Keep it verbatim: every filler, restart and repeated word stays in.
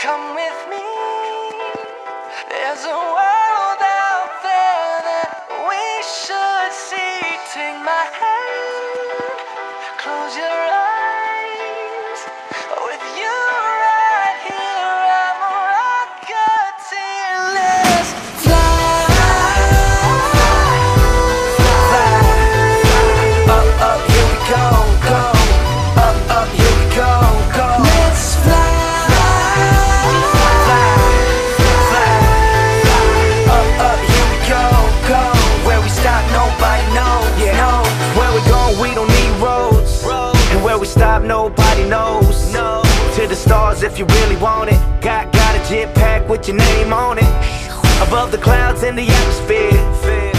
Come with me. There's a world out there that we should see. Take my hand, close your eyes. With you right here, I'm a rocketeer. Let's fly, fly. Up, up, here we go, go. Up, up, here we go, go. Let's fly. Stop, nobody knows. No. To the stars if you really want it. Got, got a jet pack with your name on it. Above the clouds in the atmosphere.